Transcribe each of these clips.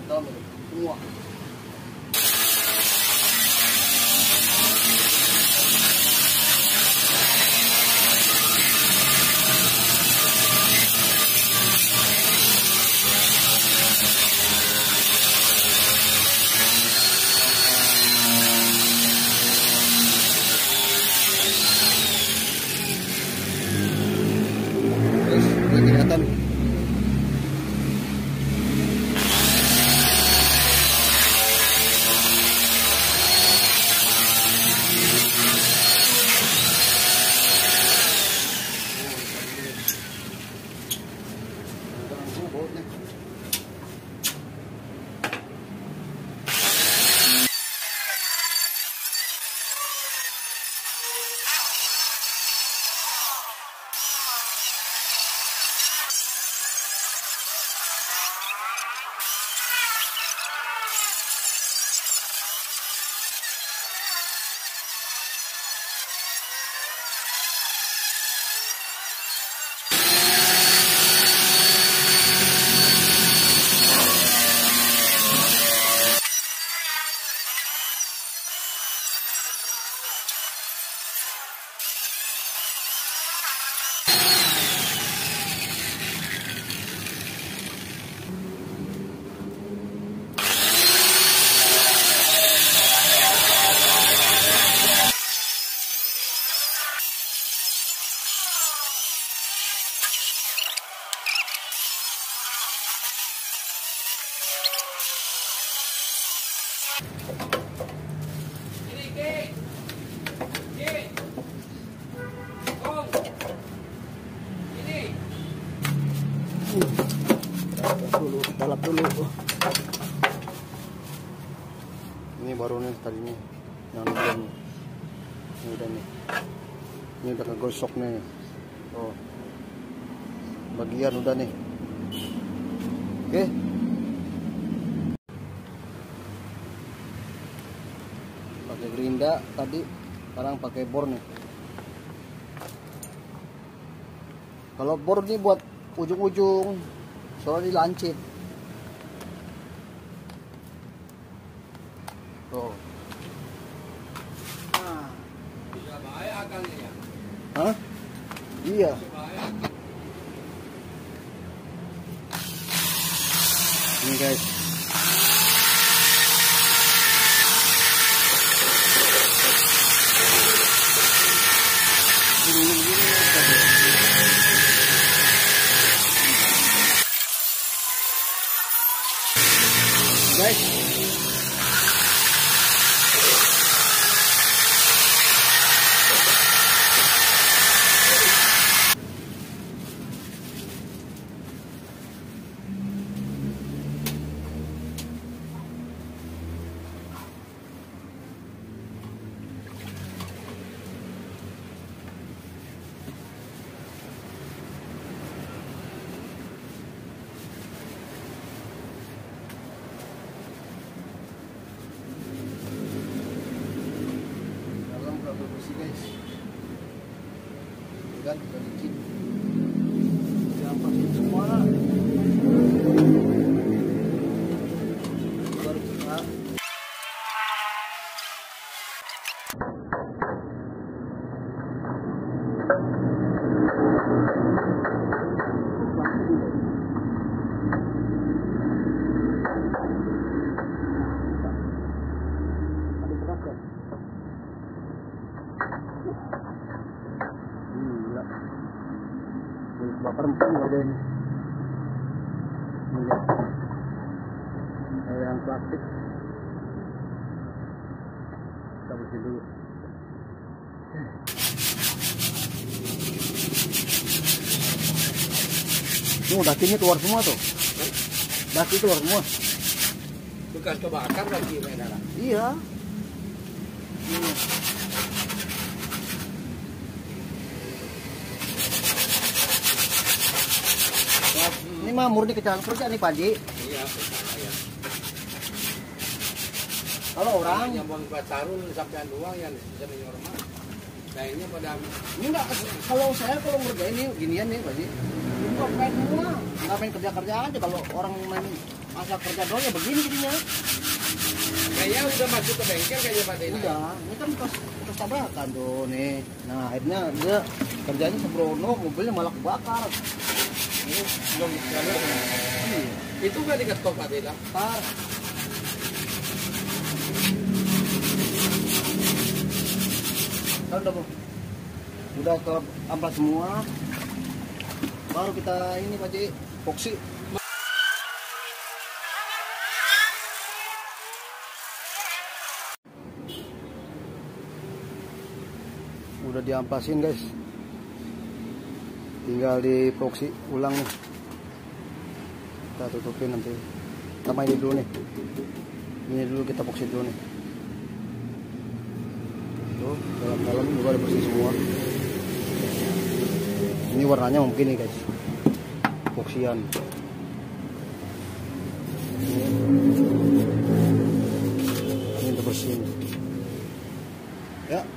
dalam semua. Kelihatan. Balap dulu. Ini baru nih tadinya yang ini udah nih. Ini udah kegosok nih. Oh, bagian udah nih. Oke. Pakai gerinda tadi, sekarang pakai bor nih. Kalau bor ini buat ujung-ujung, soalnya dilancip. Tuh. Nah. Bisa bahaya akalnya ya? Hah? Iya. Ini guys. Guys. Guys, kan udah dikit, diampasin semua lah. Baru kita bapak perempuan ada ini. Kayak yang plastik. Kita bersih dulu. Ini dakinya keluar semua tuh. Daki keluar semua. Bekas kebakar lagi mereka. Iya. Ini. Ini mah murni kecelakaan kerja nih Pak Haji. Iya, ya. Kalau orang yang buang Sarul sampai doang yang bisa normal. Kayaknya pada ini enggak, kalau ngerjain ini ginian nih Pak Haji. Ngapain semua? Ngapain kerja aja kalau orang main asal kerja doang ya begini jadinya. Kayaknya udah masuk ke bengkel kayaknya Pak Tina. Udah, ini kan pas tabrakan tuh nih. Nah akhirnya dia kerjanya sembrono, mobilnya malah kebakar. Ini belum diketahui. Iya. Itu nggak diketok Pak Tina? Tar. Kan udah ke amplas semua. Baru kita ini Pak Ji, epoksi. Udah diamplasin guys, tinggal di epoksi ulang nih. Kita tutupin nanti sama ini dulu nih, ini dulu kita epoksi dulu nih. Tuh dalam-dalam juga ada bersih semua. Ini warnanya mungkin nih guys, epoksian. Ini udah bersih ya.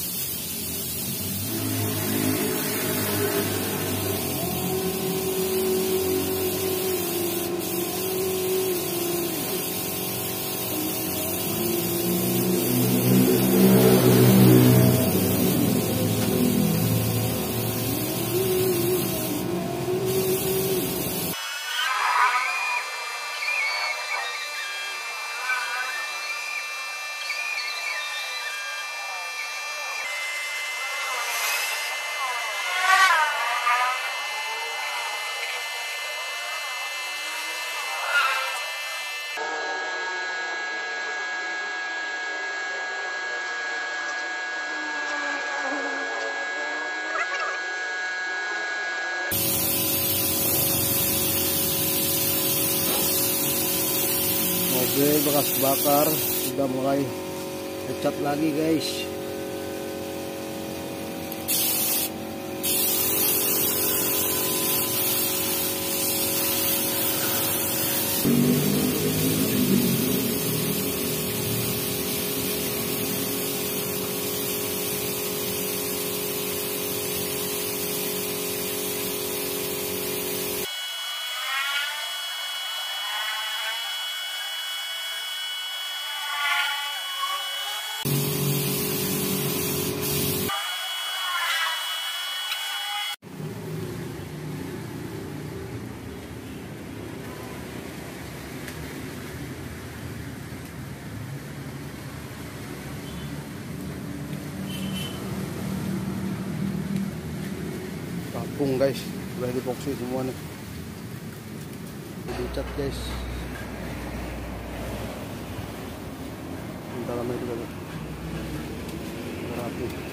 Mobil bekas bakar sudah mulai dicat lagi guys. Rampung guys, udah diboksi semua nih, dicat guys. Dalamnya juga rapi.